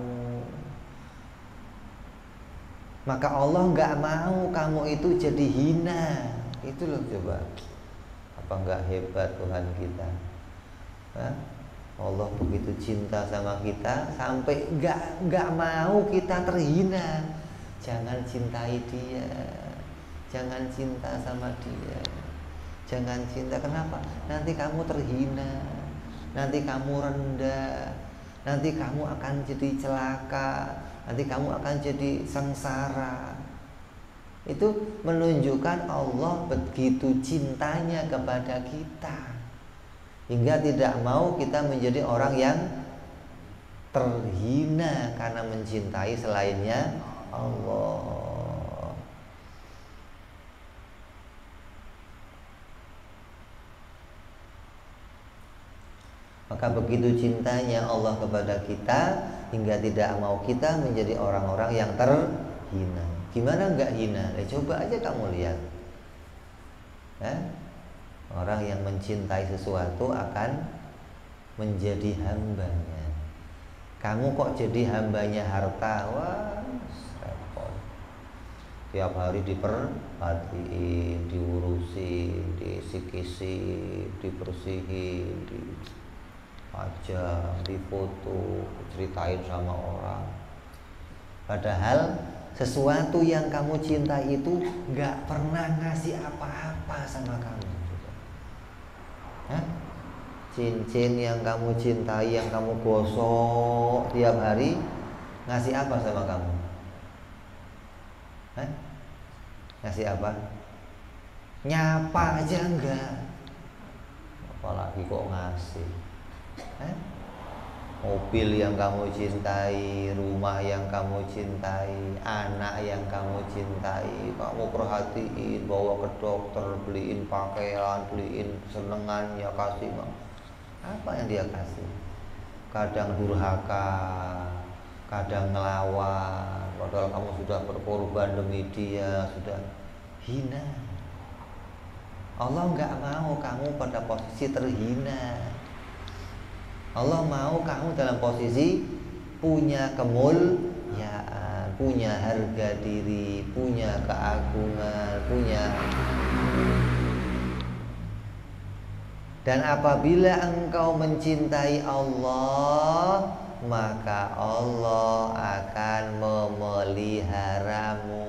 Maka Allah nggak mau kamu itu jadi hina. Itu loh coba. Apa nggak hebat Tuhan kita? Hah? Allah begitu cinta sama kita sampai nggak nggak mau kita terhina. Jangan cintai dia, jangan cinta sama dia, jangan cinta. Kenapa? Nanti kamu terhina, nanti kamu rendah, nanti kamu akan jadi celaka, nanti kamu akan jadi sengsara. Itu menunjukkan Allah begitu cintanya kepada kita, hingga tidak mau kita menjadi orang yang terhina karena mencintai selainnya Allah. Maka begitu cintanya Allah kepada kita hingga tidak mau kita menjadi orang-orang yang terhina. Gimana enggak hina? Eh, coba aja kamu lihat. Eh? Orang yang mencintai sesuatu akan menjadi hambanya. Kamu kok jadi hambanya harta? Wah, repot. Tiap hari diperhatiin, diurusin, disikisi, dibersihin, dipajang, difoto, ceritain sama orang. Padahal sesuatu yang kamu cinta itu gak pernah ngasih apa-apa sama kamu. Hah? Cincin yang kamu cintai, yang kamu gosok tiap hari, ngasih apa sama kamu? Hah? Ngasih apa? Nyapa aja enggak. Apalagi kok ngasih. Hah? Mobil yang kamu cintai, rumah yang kamu cintai, anak yang kamu cintai, kamu perhatiin, bawa ke dokter, beliin pakaian, beliin senengannya, kasih. Apa yang dia kasih? Kadang durhaka, kadang ngelawan, padahal kamu sudah berkorban demi dia, sudah hina. Allah nggak mau kamu pada posisi terhina. Allah mau kamu dalam posisi punya kemuliaan, punya harga diri, punya keagungan, punya. Dan apabila engkau mencintai Allah, maka Allah akan memeliharamu.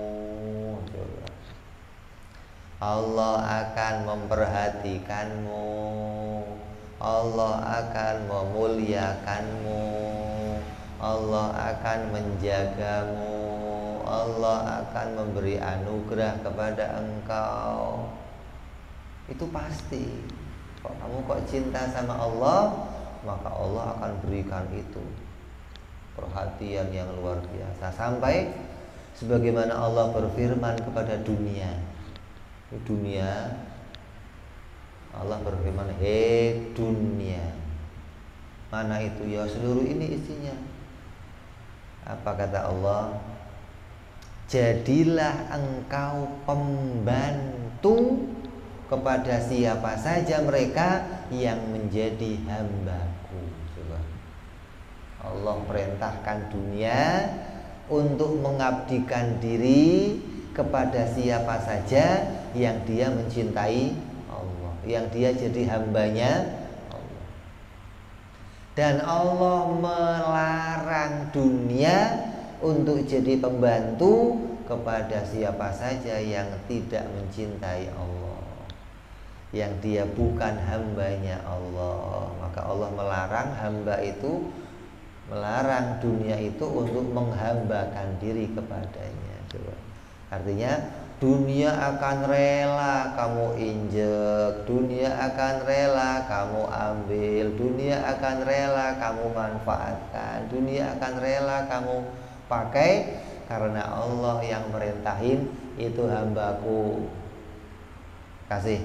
Allah akan memperhatikanmu. Allah akan memuliakanmu. Allah akan menjagamu. Allah akan memberi anugerah kepada engkau. Itu pasti. Kalau kamu kok cinta sama Allah, maka Allah akan berikan itu perhatian yang luar biasa. Sampai sebagaimana Allah berfirman kepada dunia. Dunia, Allah berfirman, hei dunia, mana itu ya seluruh ini isinya. Apa kata Allah? Jadilah engkau pembantu kepada siapa saja mereka yang menjadi hambaku. Coba. Allah perintahkan dunia untuk mengabdikan diri kepada siapa saja yang dia mencintai Allah, yang dia jadi hambanya Allah. Dan Allah melarang dunia untuk jadi pembantu kepada siapa saja yang tidak mencintai Allah, yang dia bukan hambanya Allah. Maka Allah melarang hamba itu, melarang dunia itu untuk menghambakan diri kepadanya. Coba. Artinya dunia akan rela kamu injek, dunia akan rela kamu ambil, dunia akan rela kamu manfaatkan, dunia akan rela kamu pakai, karena Allah yang merintahin itu hambaku. Kasih,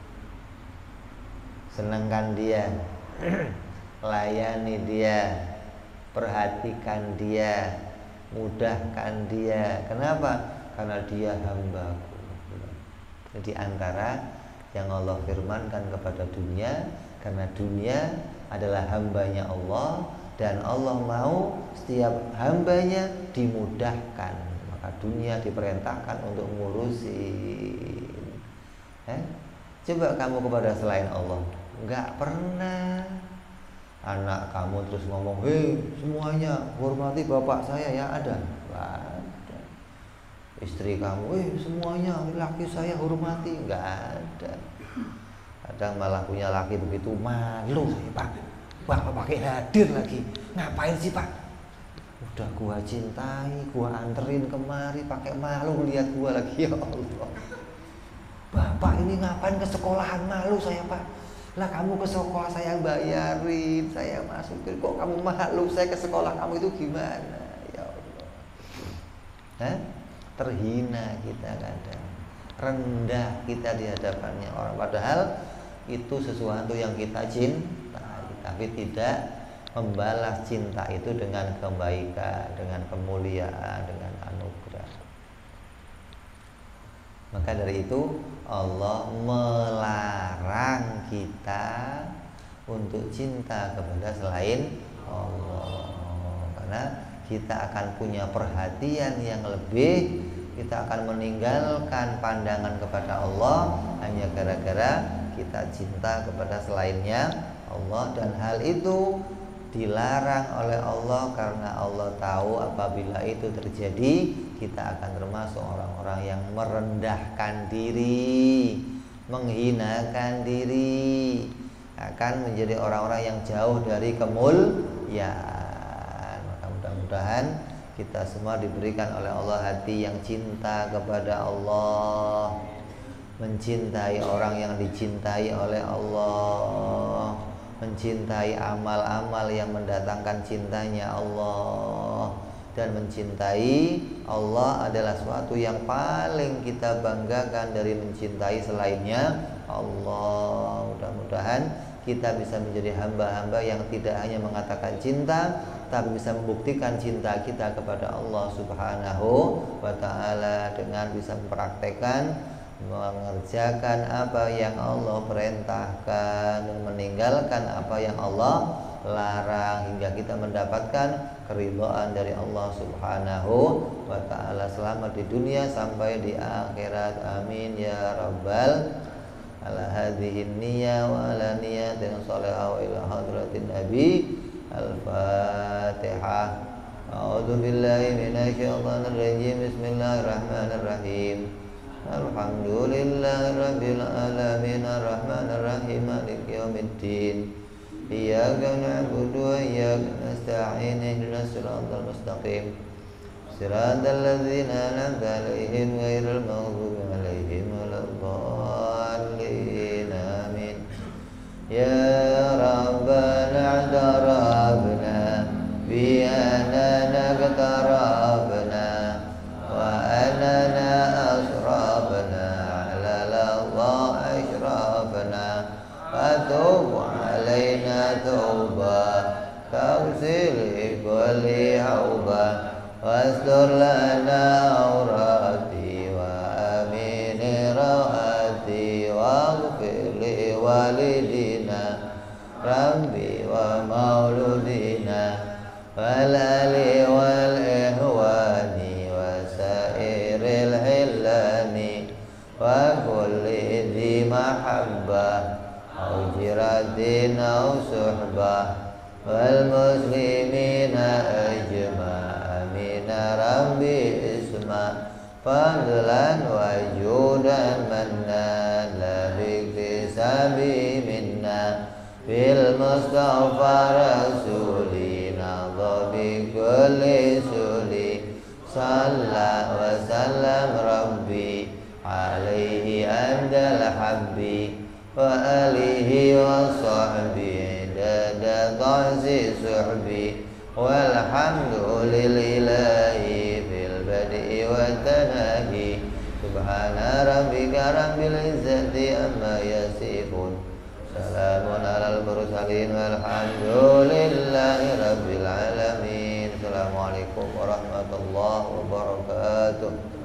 senangkan dia, layani dia, perhatikan dia, mudahkan dia. Kenapa? Karena dia hambaku. Jadi antara yang Allah firmankan kepada dunia, karena dunia adalah hambanya Allah dan Allah mau setiap hambanya dimudahkan, maka dunia diperintahkan untuk ngurusin. Eh? Coba kamu kepada selain Allah, nggak pernah. Anak kamu terus ngomong, hei semuanya hormati bapak saya ya, ada? Nggak ada. Istri kamu, hei semuanya laki saya hormati, nggak ada. Kadang malah punya laki begitu, malu saya pak, bapak pakai hadir lagi, ngapain sih pak? Udah gua cintai, gua anterin kemari, pakai malu lihat gua lagi, ya Allah. Bapak ini ngapain ke sekolahan, malu saya pak. Lah kamu ke sekolah saya bayarin, saya masukin, kok kamu malu, saya ke sekolah kamu itu gimana? Ya Allah. Hah? Terhina kita kadang, rendah kita di hadapannya orang, padahal itu sesuatu yang kita cintai, tapi tidak membalas cinta itu dengan kebaikan, dengan kemuliaan, dengan anugerah. Maka dari itu Allah melarang kita untuk cinta kepada selain Allah, karena kita akan punya perhatian yang lebih, kita akan meninggalkan pandangan kepada Allah hanya gara-gara kita cinta kepada selainnya Allah. Dan hal itu dilarang oleh Allah karena Allah tahu apabila itu terjadi kita akan termasuk orang-orang yang merendahkan diri, menghinakan diri, akan menjadi orang-orang yang jauh dari kemuliaan. Maka mudah-mudahan kita semua diberikan oleh Allah hati yang cinta kepada Allah, mencintai orang yang dicintai oleh Allah, mencintai amal-amal yang mendatangkan cintanya Allah, dan mencintai Allah adalah suatu yang paling kita banggakan dari mencintai selainnya Allah. Mudah-mudahan kita bisa menjadi hamba-hamba yang tidak hanya mengatakan cinta, tapi bisa membuktikan cinta kita kepada Allah Subhanahu wa ta'ala dengan bisa mempraktekkan, mengerjakan apa yang Allah perintahkan dan meninggalkan apa yang Allah larang, hingga kita mendapatkan keridhaan dari Allah Subhanahu wa ta'ala selamat di dunia sampai di akhirat. Amin ya rabbal ala hadhihi niyya wa ala niyatin salihah wa ila hadratin nabi. Al-Fatihah. A'udzu billahi minasyaitonir rajim. Bismillahirrahmanirrahim. Alhamdulillahi rabbil alamin arrahmanir rahim maliki yaumiddin. Iyyaka na'budu wa iyyaka nasta'in ihdinas siratal mustaqim siratal ladzina an'amta 'alaihim ghairil maghdubi 'alaihim waladdallin. Amin. Ya Rabbana i'tarafna bi annana qatarafna wa annana asrafna 'ala Allah ashrafna fatub 'alaina tauba taghsil kulli hauba wastur lana awrati wa amin rawati waghfir li walidina rabbi wa mauludina wal ali wal ihwani wa sairil hillani wa kulli dhi mahabbah au jiratin au suhbah wal muslimina ajma'in rabbi isma fadlan wa judan manna la biktisabi minna bil mustafa rasulina dhabi kulli suli salla wa sallam rabbi alaihi andal habbi wa alihi wa sahbihi dada ta'zi suhbi walhamdulillahi fil badi wa tanahi subhana rabbika rabbil izzati amma yasifun salamun alal mursalin walhamdulillahi rabbil alamin. Assalamualaikum warahmatullahi wabarakatuh.